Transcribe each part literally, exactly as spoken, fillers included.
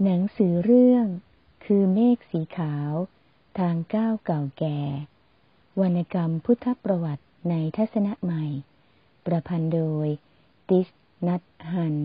หนังสือเรื่องคือเมฆสีขาวทางก้าวเก่าแก่วรรณกรรมพุทธประวัติในทัศนะใหม่ประพันธ์โดยติช นัทฮัน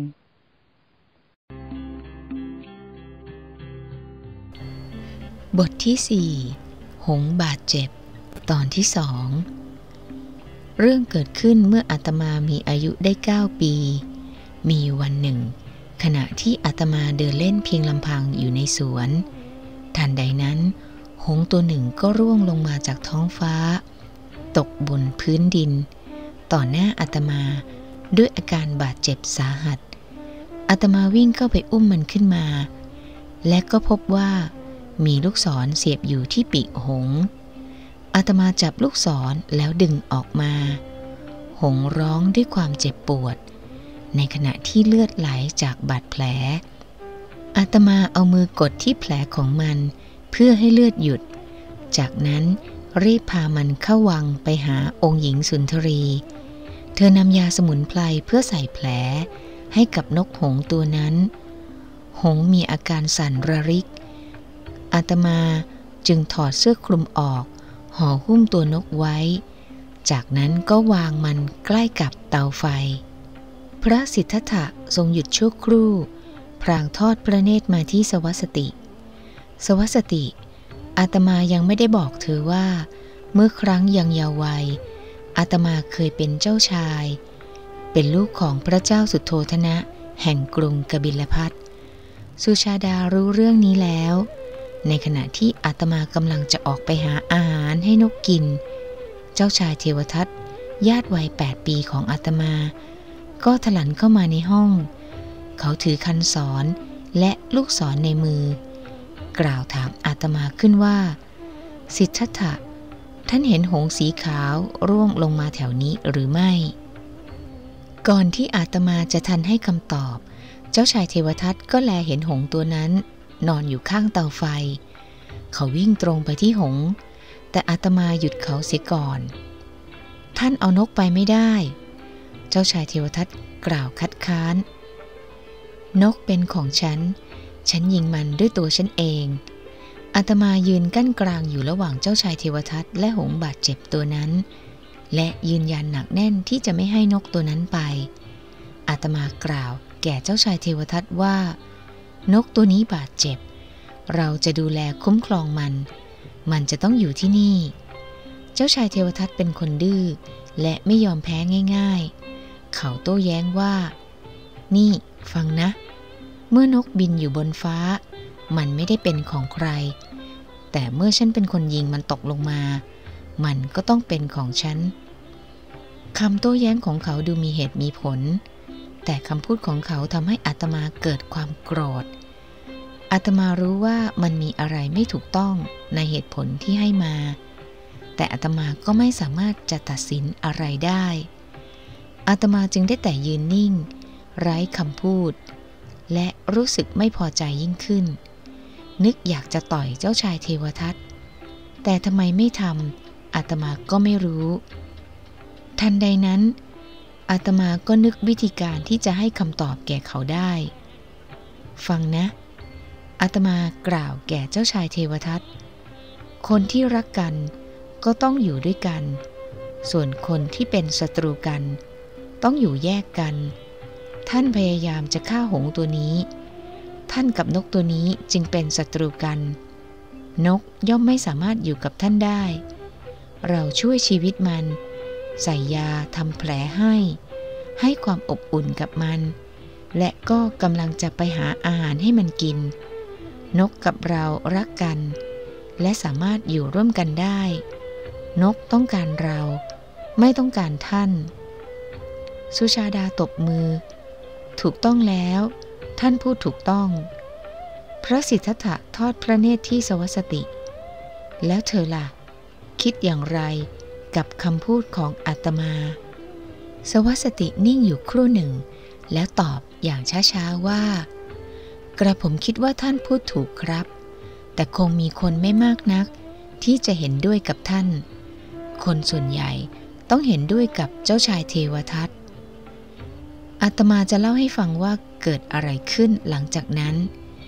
บทที่สี่หงส์บาดเจ็บตอนที่สองเรื่องเกิดขึ้นเมื่ออาตมามีอายุได้เก้าปีมีวันหนึ่งขณะที่อาตมาเดินเล่นเพียงลำพังอยู่ในสวนทันใดนั้นหงส์ตัวหนึ่งก็ร่วงลงมาจากท้องฟ้าตกบนพื้นดินต่อหน้าอาตมาด้วยอาการบาดเจ็บสาหัสอาตมาวิ่งเข้าไปอุ้มมันขึ้นมาและก็พบว่ามีลูกศรเสียบอยู่ที่ปีกหงส์อาตมาจับลูกศรแล้วดึงออกมาหงส์ร้องด้วยความเจ็บปวดในขณะที่เลือดไหลจากบาดแผลอาตมาเอามือกดที่แผลของมันเพื่อให้เลือดหยุดจากนั้นรีบพามันเข้าวังไปหาองค์หญิงสุนทรีเธอนำยาสมุนไพรเพื่อใส่แผลให้กับนกหงส์ตัวนั้นหงส์มีอาการสั่นระริกอาตมาจึงถอดเสื้อคลุมออกห่อหุ้มตัวนกไว้จากนั้นก็วางมันใกล้กับเตาไฟพระสิทธัตถะทรงหยุดชั่วครู่พลางทอดพระเนตรมาที่สวัสติสวัสติอาตมายังไม่ได้บอกเธอว่าเมื่อครั้งยังเยาว์วัยอาตมาเคยเป็นเจ้าชายเป็นลูกของพระเจ้าสุโธทนะแห่งกรุงกบิลพัสต์สุชาดารู้เรื่องนี้แล้วในขณะที่อาตมากำลังจะออกไปหาอาหารให้นกกินเจ้าชายเทวทัตญาติวัยแปดปีของอาตมาก็ถลันเข้ามาในห้องเขาถือคันศรและลูกศรในมือกล่าวถามอาตมาขึ้นว่าสิทธัตถะท่านเห็นหงส์สีขาวร่วงลงมาแถวนี้หรือไม่ก่อนที่อาตมาจะทันให้คำตอบเจ้าชายเทวทัตก็แลเห็นหงส์ตัวนั้นนอนอยู่ข้างเตาไฟเขาวิ่งตรงไปที่หงส์แต่อาตมาหยุดเขาเสียก่อนท่านเอานกไปไม่ได้เจ้าชายเทวทัตกล่าวคัดค้านนกเป็นของฉันฉันยิงมันด้วยตัวฉันเองอาตมายืนกั้นกลางอยู่ระหว่างเจ้าชายเทวทัตและหงส์บาดเจ็บตัวนั้นและยืนยันหนักแน่นที่จะไม่ให้นกตัวนั้นไปอาตมากล่าวแก่เจ้าชายเทวทัตว่านกตัวนี้บาดเจ็บเราจะดูแลคุ้มครองมันมันจะต้องอยู่ที่นี่เจ้าชายเทวทัตเป็นคนดื้อและไม่ยอมแพ้ง่ายๆเขาโต้แย้งว่านี่ฟังนะเมื่อนกบินอยู่บนฟ้ามันไม่ได้เป็นของใครแต่เมื่อฉันเป็นคนยิงมันตกลงมามันก็ต้องเป็นของฉันคำโต้แย้งของเขาดูมีเหตุมีผลแต่คำพูดของเขาทำให้อาตมาเกิดความโกรธอาตมารู้ว่ามันมีอะไรไม่ถูกต้องในเหตุผลที่ให้มาแต่อาตมาก็ไม่สามารถจะตัดสินอะไรได้อาตมาจึงได้แต่ยืนนิ่งไร้คำพูดและรู้สึกไม่พอใจยิ่งขึ้นนึกอยากจะต่อยเจ้าชายเทวทัตแต่ทำไมไม่ทำอาตมาก็ไม่รู้ทันใดนั้นอาตมาก็นึกวิธีการที่จะให้คำตอบแก่เขาได้ฟังนะอาตมากล่าวแก่เจ้าชายเทวทัตคนที่รักกันก็ต้องอยู่ด้วยกันส่วนคนที่เป็นศัตรูกันต้องอยู่แยกกันท่านพยายามจะฆ่าหงส์ตัวนี้ท่านกับนกตัวนี้จึงเป็นศัตรูกันนกย่อมไม่สามารถอยู่กับท่านได้เราช่วยชีวิตมันใส่ยาทำแผลให้ให้ความอบอุ่นกับมันและก็กำลังจะไปหาอาหารให้มันกินนกกับเรารักกันและสามารถอยู่ร่วมกันได้นกต้องการเราไม่ต้องการท่านสุชาดาตบมือถูกต้องแล้วท่านพูดถูกต้องพระสิทธัตถะทอดพระเนตรที่สวัสติแล้วเธอล่ะคิดอย่างไรกับคำพูดของอาตมาสวัสตินิ่งอยู่ครู่หนึ่งแล้วตอบอย่างช้าๆว่ากระผมคิดว่าท่านพูดถูกครับแต่คงมีคนไม่มากนักที่จะเห็นด้วยกับท่านคนส่วนใหญ่ต้องเห็นด้วยกับเจ้าชายเทวทัตอาตมาจะเล่าให้ฟังว่าเกิดอะไรขึ้นหลังจากนั้น เ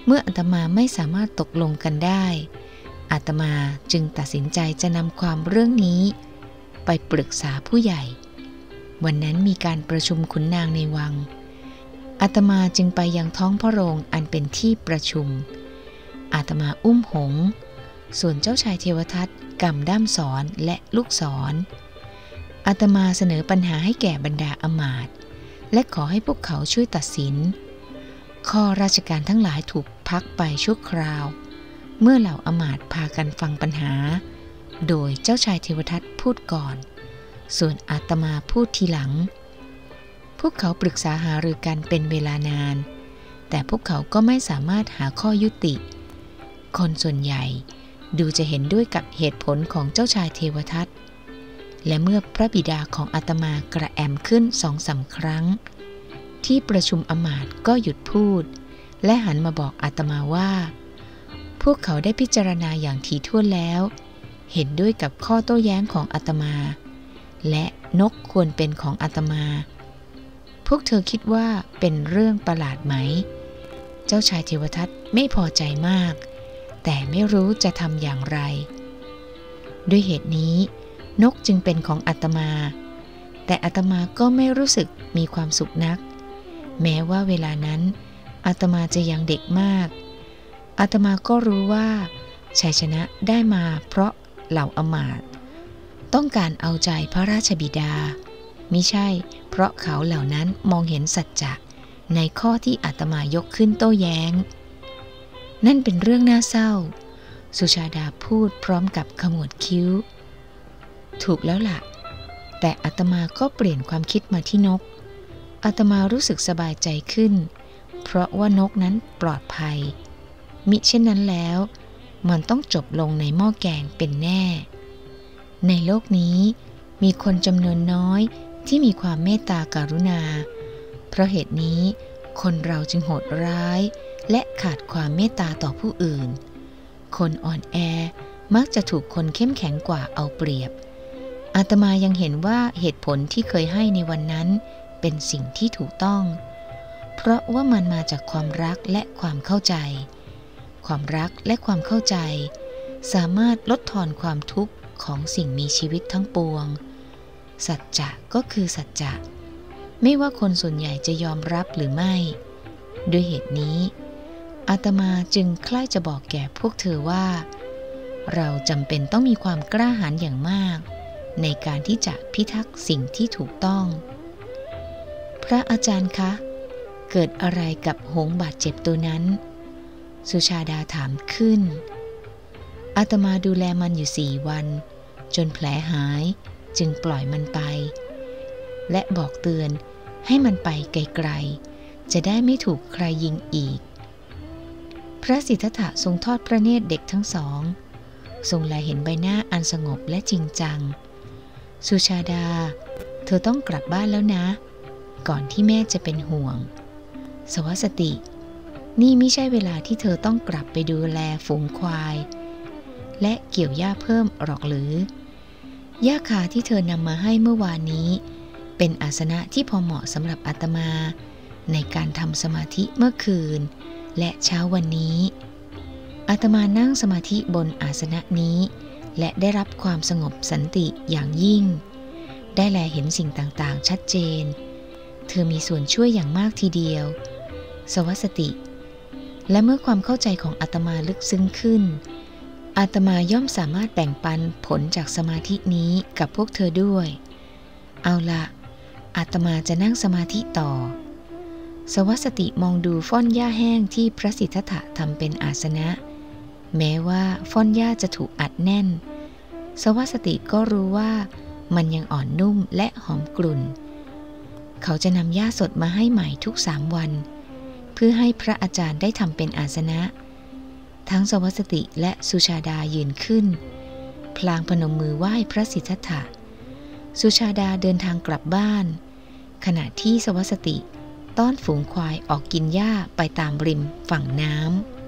มื่ออาตมาไม่สามารถตกลงกันได้อาตมาจึงตัดสินใจจะนำความเรื่องนี้ไปปรึกษาผู้ใหญ่วันนั้นมีการประชุมขุนนางในวังอาตมาจึงไปยังท้องพระโรงอันเป็นที่ประชุมอาตมาอุ้มหงส์ส่วนเจ้าชายเทวทัตกำด้ามศรและลูกศรอาตมาเสนอปัญหาให้แก่บรรดาอมาตย์และขอให้พวกเขาช่วยตัดสินข้อราชการทั้งหลายถูกพักไปชั่วคราวเมื่อเหล่าอมาตย์พากันฟังปัญหาโดยเจ้าชายเทวทัตพูดก่อนส่วนอาตมาพูดทีหลังพวกเขาปรึกษาหารือกันเป็นเวลานานแต่พวกเขาก็ไม่สามารถหาข้อยุติคนส่วนใหญ่ดูจะเห็นด้วยกับเหตุผลของเจ้าชายเทวทัตและเมื่อพระบิดาของอาตมากระแอมขึ้นสองสามครั้งที่ประชุมอมาตย์ก็หยุดพูดและหันมาบอกอาตมาว่าพวกเขาได้พิจารณาอย่างถี่ถ้วนแล้วเห็นด้วยกับข้อโต้แย้งของอาตมาและนกควรเป็นของอาตมาพวกเธอคิดว่าเป็นเรื่องประหลาดไหมเจ้าชายเทวทัตไม่พอใจมากแต่ไม่รู้จะทำอย่างไรด้วยเหตุนี้นกจึงเป็นของอาตมาแต่อาตมาก็ไม่รู้สึกมีความสุขนักแม้ว่าเวลานั้นอาตมาจะยังเด็กมากอาตมาก็รู้ว่าชัยชนะได้มาเพราะเหล่าอมาตย์ต้องการเอาใจพระราชบิดามิใช่เพราะเขาเหล่านั้นมองเห็นสัจจะในข้อที่อาตมายกขึ้นโต้แย้งนั่นเป็นเรื่องน่าเศร้าสุชาดาพูดพร้อมกับขมวดคิ้วถูกแล้วล่ะแต่อาตมาก็เปลี่ยนความคิดมาที่นกอาตมารู้สึกสบายใจขึ้นเพราะว่านกนั้นปลอดภัยมิเช่นนั้นแล้วมันต้องจบลงในหม้อแกงเป็นแน่ในโลกนี้มีคนจำนวนน้อยที่มีความเมตตากรุณาเพราะเหตุนี้คนเราจึงโหดร้ายและขาดความเมตตาต่อผู้อื่นคนอ่อนแอมักจะถูกคนเข้มแข็งกว่าเอาเปรียบอาตมายังเห็นว่าเหตุผลที่เคยให้ในวันนั้นเป็นสิ่งที่ถูกต้องเพราะว่ามันมาจากความรักและความเข้าใจความรักและความเข้าใจสามารถลดทอนความทุกข์ของสิ่งมีชีวิตทั้งปวงสัจจะก็คือสัจจะไม่ว่าคนส่วนใหญ่จะยอมรับหรือไม่ด้วยเหตุนี้อาตมาจึงใคร่จะบอกแก่พวกเธอว่าเราจำเป็นต้องมีความกล้าหาญอย่างมากในการที่จะพิทักษ์สิ่งที่ถูกต้องพระอาจารย์คะเกิดอะไรกับหงส์บาดเจ็บตัวนั้นสุชาดาถามขึ้นอาตมาดูแลมันอยู่สี่วันจนแผลหายจึงปล่อยมันไปและบอกเตือนให้มันไปไกลๆจะได้ไม่ถูกใครยิงอีกพระสิทธัตถะทรงทอดพระเนตรเด็กทั้งสองทรงแลเห็นใบหน้าอันสงบและจริงจังสุชาดาเธอต้องกลับบ้านแล้วนะก่อนที่แม่จะเป็นห่วงสวัสตินี่ไม่ใช่เวลาที่เธอต้องกลับไปดูแลฝูงควายและเกี่ยวหญ้าเพิ่มหรอกหรือหญ้าคาที่เธอนำมาให้เมื่อวานนี้เป็นอาสนะที่พอเหมาะสำหรับอาตมาในการทำสมาธิเมื่อคืนและเช้าวันนี้อาตมานั่งสมาธิบนอาสนะนี้และได้รับความสงบสันติอย่างยิ่งได้แลเห็นสิ่งต่างๆชัดเจนเธอมีส่วนช่วยอย่างมากทีเดียวสวัสติและเมื่อความเข้าใจของอาตมาลึกซึ้งขึ้นอาตมาย่อมสามารถแบ่งปันผลจากสมาธินี้กับพวกเธอด้วยเอาละอาตมาจะนั่งสมาธิต่อสวัสติมองดูฟ่อนหญ้าแห้งที่พระสิทธัตถะทำเป็นอาสนะแม้ว่าฟ่อนหญ้าจะถูกอัดแน่นสวัสติก็รู้ว่ามันยังอ่อนนุ่มและหอมกลุ่นเขาจะนำหญ้าสดมาให้ใหม่ทุกสามวันเพื่อให้พระอาจารย์ได้ทำเป็นอาสนะทั้งสวัสติและสุชาดายืนขึ้นพลางพนมมือไหว้พระสิทธัตถะสุชาดาเดินทางกลับบ้านขณะที่สวัสติต้อนฝูงควายออกกินหญ้าไปตามริมฝั่งน้ำ